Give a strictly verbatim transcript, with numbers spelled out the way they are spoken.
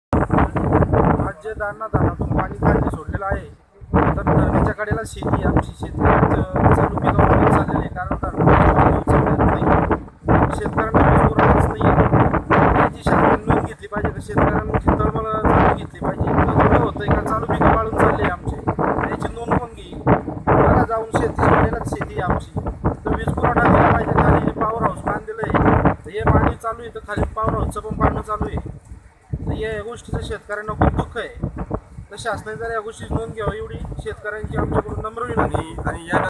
आज जे दाना दानातून पाणी खाली सोडलेलं आहे, तर धरणाच्या कडेला शेती आमची शेतकऱ्यांचं चालू पिकावर चाललेलं आहे. कारण धरणात चालत नाही, शेतकऱ्यांना वीज पुरवठाच नाही आहे. याची शासनाने नोंद घेतली पाहिजे, तर शेतकऱ्यांची तळमळ चालू घेतली पाहिजे. एवढं होतंय का चालू पिकं वाळून चालले आमचे, याची नोंद कोण घेईल? मला जाऊन शेती सोडलेलाच शेती आमची, तर वीज पुरवठा दिला पाहिजे. खाली पॉवर हाऊस बांधलेलं आहे, तर हे पाणी चालू आहे, तर खाली पॉवर हाऊसचं पण पाणी चालू आहे. तर या गोष्टीचं शेतकऱ्यांना खूप दुःख आहे. तर शासनाने जर या गोष्टीची नोंद घ्यावी एवढी शेतकऱ्यांची आमच्याकडून नम्र विनंती. आणि या